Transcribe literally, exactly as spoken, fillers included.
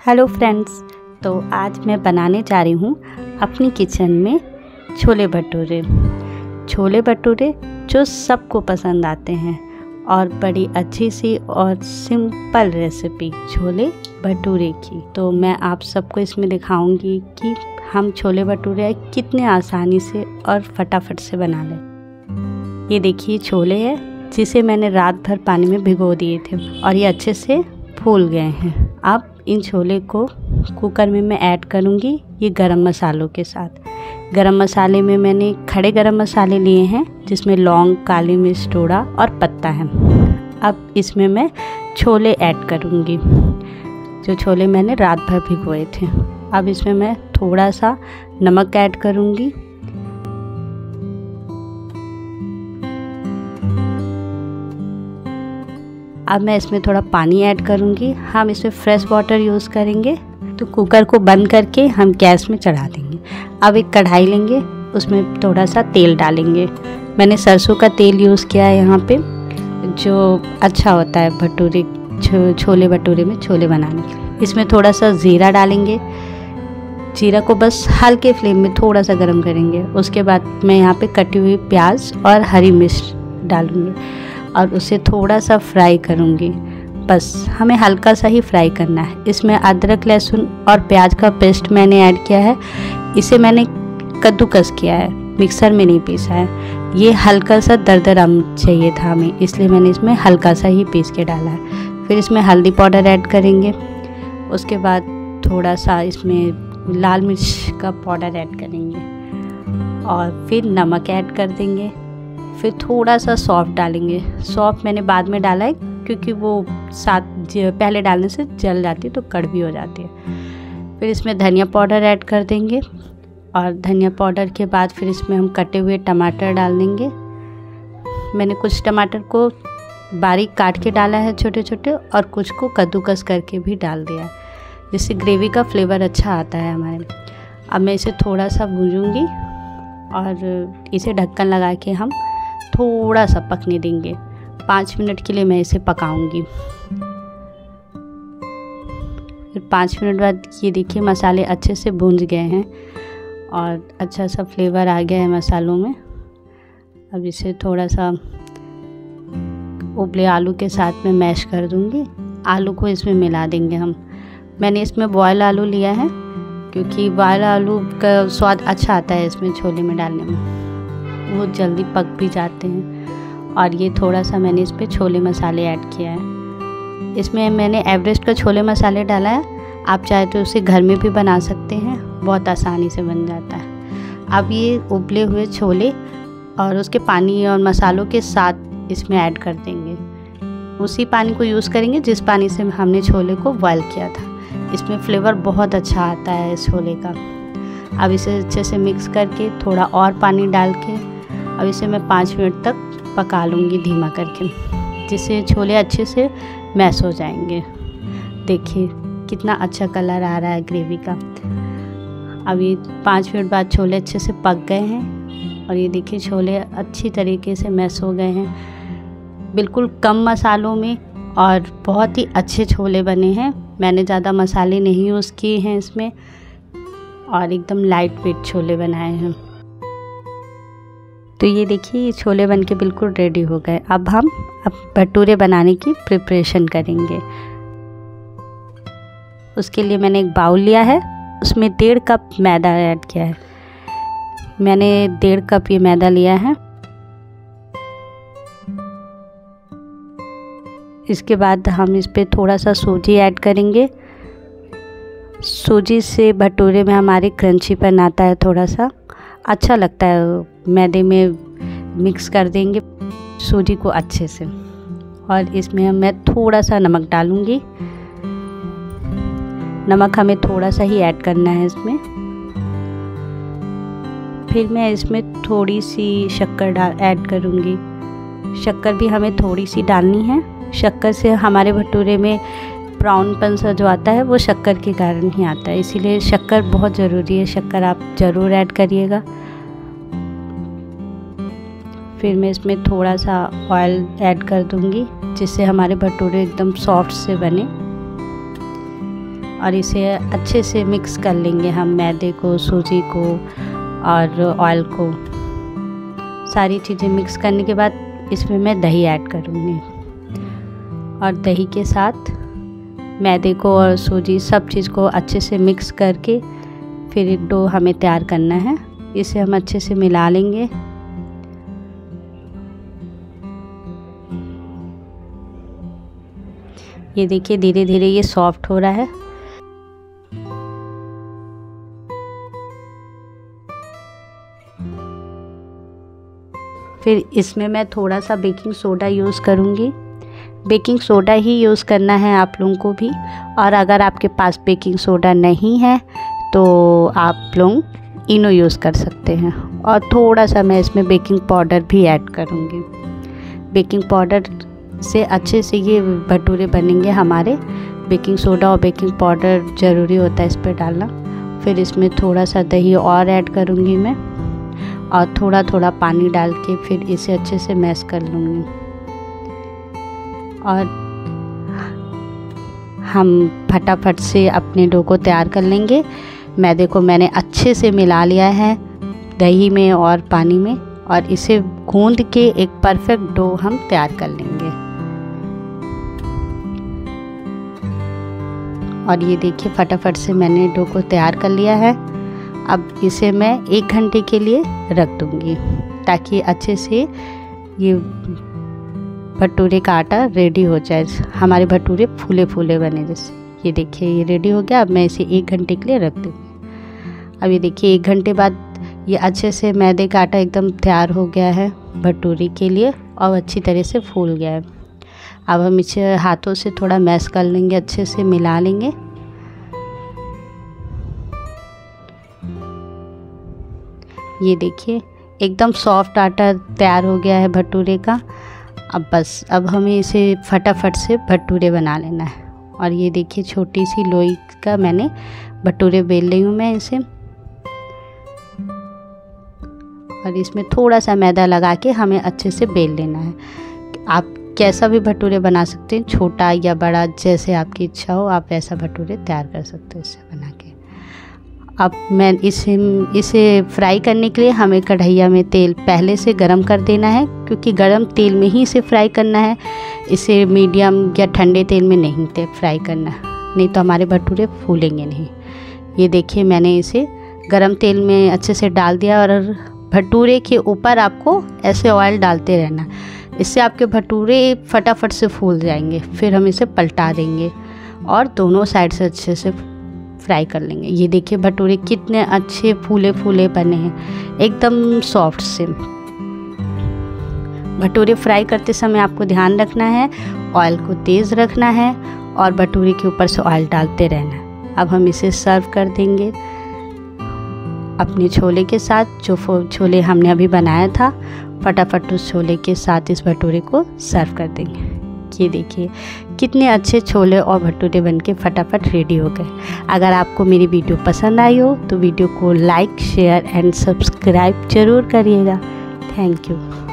Hello friends, तो आज मैं बनाने जा रही हूँ अपनी किचन में छोले भटूरे। छोले भटूरे जो सबको पसंद आते हैं और बड़ी अच्छी सी और सिंपल रेसिपी छोले भटूरे की। तो मैं आप सबको इसमें दिखाऊंगी कि हम छोले भटूरे कितने आसानी से और फटाफट से बना लें। ये देखिए छोले हैं जिसे मैंने रात भर पानी में भिगो दिए थे और ये अच्छे से फूल गए हैं। अब इन छोले को कुकर में मैं ऐड करूँगी ये गरम मसालों के साथ। गरम मसाले में मैंने खड़े गरम मसाले लिए हैं जिसमें लौंग, काली मिर्च, टोड़ा और पत्ता है। अब इसमें मैं छोले ऐड करूँगी जो छोले मैंने रात भर भिगोए थे। अब इसमें मैं थोड़ा सा नमक ऐड करूँगी। अब मैं इसमें थोड़ा पानी ऐड करूँगी। हम इसमें फ्रेश वाटर यूज़ करेंगे। तो कुकर को बंद करके हम गैस में चढ़ा देंगे। अब एक कढ़ाई लेंगे, उसमें थोड़ा सा तेल डालेंगे। मैंने सरसों का तेल यूज़ किया है यहाँ पे, जो अच्छा होता है भटूरे छो, छोले भटूरे में छोले बनाने के लिए। इसमें थोड़ा सा ज़ीरा डालेंगे। जीरा को बस हल्के फ्लेम में थोड़ा सा गर्म करेंगे। उसके बाद मैं यहाँ पे कटी हुई प्याज और हरी मिर्च डालूँगी और उसे थोड़ा सा फ्राई करूँगी। बस हमें हल्का सा ही फ्राई करना है। इसमें अदरक, लहसुन और प्याज का पेस्ट मैंने ऐड किया है। इसे मैंने कद्दूकस किया है, मिक्सर में नहीं पीसा है। ये हल्का सा दरदरा चाहिए था हमें, इसलिए मैंने इसमें हल्का सा ही पीस के डाला है। फिर इसमें हल्दी पाउडर ऐड करेंगे। उसके बाद थोड़ा सा इसमें लाल मिर्च का पाउडर ऐड करेंगे और फिर नमक ऐड कर देंगे। फिर थोड़ा सा सौंफ डालेंगे। सौंफ मैंने बाद में डाला है क्योंकि वो साथ पहले डालने से जल जाती है तो कड़वी हो जाती है। फिर इसमें धनिया पाउडर ऐड कर देंगे और धनिया पाउडर के बाद फिर इसमें हम कटे हुए टमाटर डाल देंगे। मैंने कुछ टमाटर को बारीक काट के डाला है छोटे छोटे और कुछ को कद्दूकस करके भी डाल दिया है, जिससे ग्रेवी का फ्लेवर अच्छा आता है हमारे। अब मैं इसे थोड़ा सा भूनूंगी और इसे ढक्कन लगा के हम थोड़ा सा पकने देंगे। पाँच मिनट के लिए मैं इसे पकाऊंगी। फिर पाँच मिनट बाद ये देखिए मसाले अच्छे से भून गए हैं और अच्छा सा फ्लेवर आ गया है मसालों में। अब इसे थोड़ा सा उबले आलू के साथ में मैश कर दूंगी। आलू को इसमें मिला देंगे हम। मैंने इसमें बॉयल आलू लिया है क्योंकि बॉयल आलू का स्वाद अच्छा आता है इसमें छोले में डालने में, वो जल्दी पक भी जाते हैं। और ये थोड़ा सा मैंने इस पर छोले मसाले ऐड किया है। इसमें मैंने एवरेस्ट का छोले मसाले डाला है। आप चाहे तो उसे घर में भी बना सकते हैं, बहुत आसानी से बन जाता है। अब ये उबले हुए छोले और उसके पानी और मसालों के साथ इसमें ऐड कर देंगे। उसी पानी को यूज़ करेंगे जिस पानी से हमने छोले को बॉयल किया था। इसमें फ्लेवर बहुत अच्छा आता है इस छोले का। अब इसे अच्छे से मिक्स करके थोड़ा और पानी डाल के अब इसे मैं पाँच मिनट तक पका लूँगी धीमा करके, जिससे छोले अच्छे से मैश हो जाएंगे। देखिए कितना अच्छा कलर आ रहा है ग्रेवी का। अभी पाँच मिनट बाद छोले अच्छे से पक गए हैं और ये देखिए छोले अच्छी तरीके से मैश हो गए हैं, बिल्कुल कम मसालों में और बहुत ही अच्छे छोले बने हैं। मैंने ज़्यादा मसाले नहीं यूज़ किए हैं इसमें और एकदम लाइट वेट छोले बनाए हैं। तो ये देखिए ये छोले बनके बिल्कुल रेडी हो गए। अब हम अब भटूरे बनाने की प्रिपरेशन करेंगे। उसके लिए मैंने एक बाउल लिया है, उसमें डेढ़ कप मैदा ऐड किया है। मैंने डेढ़ कप ये मैदा लिया है। इसके बाद हम इस पे थोड़ा सा सूजी ऐड करेंगे। सूजी से भटूरे में हमारे क्रंचीपन आता है, थोड़ा सा अच्छा लगता है। मैदे में मिक्स कर देंगे सूजी को अच्छे से और इसमें मैं थोड़ा सा नमक डालूँगी। नमक हमें थोड़ा सा ही ऐड करना है इसमें। फिर मैं इसमें थोड़ी सी शक्कर डाल ऐड करूँगी। शक्कर भी हमें थोड़ी सी डालनी है। शक्कर से हमारे भटूरे में ब्राउनपन सा जो आता है वो शक्कर के कारण ही आता है, इसीलिए शक्कर बहुत ज़रूरी है। शक्कर आप ज़रूर ऐड करिएगा। फिर मैं इसमें थोड़ा सा ऑयल ऐड कर दूंगी जिससे हमारे भटूरे एकदम सॉफ्ट से बने। और इसे अच्छे से मिक्स कर लेंगे हम, मैदे को, सूजी को और ऑयल को। सारी चीज़ें मिक्स करने के बाद इसमें मैं दही ऐड करूँगी और दही के साथ मैदे को और सूजी सब चीज़ को अच्छे से मिक्स करके फिर एक डो हमें तैयार करना है। इसे हम अच्छे से मिला लेंगे। ये देखिए धीरे धीरे ये सॉफ्ट हो रहा है। फिर इसमें मैं थोड़ा सा बेकिंग सोडा यूज़ करूँगी। बेकिंग सोडा ही यूज़ करना है आप लोगों को भी, और अगर आपके पास बेकिंग सोडा नहीं है तो आप लोग इनो यूज़ कर सकते हैं। और थोड़ा सा मैं इसमें बेकिंग पाउडर भी ऐड करूँगी। बेकिंग पाउडर से अच्छे से ये भटूरे बनेंगे हमारे। बेकिंग सोडा और बेकिंग पाउडर ज़रूरी होता है इस पर डालना। फिर इसमें थोड़ा सा दही और ऐड करूँगी मैं, और थोड़ा थोड़ा पानी डाल के फिर इसे अच्छे से मैश कर लूँगी। और हम फटाफट से अपने डो को तैयार कर लेंगे। मैदे को मैंने अच्छे से मिला लिया है दही में और पानी में, और इसे गूंद के एक परफेक्ट डो हम तैयार कर लेंगे। और ये देखिए फटाफट से मैंने डो को तैयार कर लिया है। अब इसे मैं एक घंटे के लिए रख दूँगी ताकि अच्छे से ये भटूरे का आटा रेडी हो जाए, हमारे भटूरे फूले फूले बने जैसे। ये देखिए ये रेडी हो गया। अब मैं इसे एक घंटे के लिए रख दूँगी। अब ये देखिए एक घंटे बाद ये अच्छे से मैदे का आटा एकदम तैयार हो गया है भटूरे के लिए, और अच्छी तरह से फूल गया है। अब हम इसे हाथों से थोड़ा मैश कर लेंगे, अच्छे से मिला लेंगे। ये देखिए एकदम सॉफ्ट आटा तैयार हो गया है भटूरे का। अब बस अब हमें इसे फटाफट से भटूरे बना लेना है। और ये देखिए छोटी सी लोई का मैंने भटूरे बेल रही हूँ मैं इसे, और इसमें थोड़ा सा मैदा लगा के हमें अच्छे से बेल लेना है। आप कैसा भी भटूरे बना सकते हैं, छोटा या बड़ा, जैसे आपकी इच्छा हो आप वैसा भटूरे तैयार कर सकते हो इसे बना के। अब मैं इसे इसे फ्राई करने के लिए हमें कढ़ैया में तेल पहले से गरम कर देना है, क्योंकि गरम तेल में ही इसे फ्राई करना है। इसे मीडियम या ठंडे तेल में नहीं ते फ्राई करना, नहीं तो हमारे भटूरे फूलेंगे नहीं। ये देखिए मैंने इसे गरम तेल में अच्छे से डाल दिया, और भटूरे के ऊपर आपको ऐसे ऑयल डालते रहना, इससे आपके भटूरे फटाफट से फूल जाएंगे। फिर हम इसे पलटा देंगे और दोनों साइड से अच्छे से फ्राई कर लेंगे। ये देखिए भटूरे कितने अच्छे फूले फूले बने हैं, एकदम सॉफ्ट से। भटूरे फ्राई करते समय आपको ध्यान रखना है, ऑयल को तेज़ रखना है और भटूरे के ऊपर से ऑयल डालते रहना है। अब हम इसे सर्व कर देंगे अपने छोले के साथ। जो छोले हमने अभी बनाया था, फटाफट उस छोले के साथ इस भटूरे को सर्व कर देंगे। ये देखिए कितने अच्छे छोले और भटूरे बनके फटाफट रेडी हो गए। अगर आपको मेरी वीडियो पसंद आई हो तो वीडियो को लाइक, शेयर एंड सब्सक्राइब जरूर करिएगा। Thank you.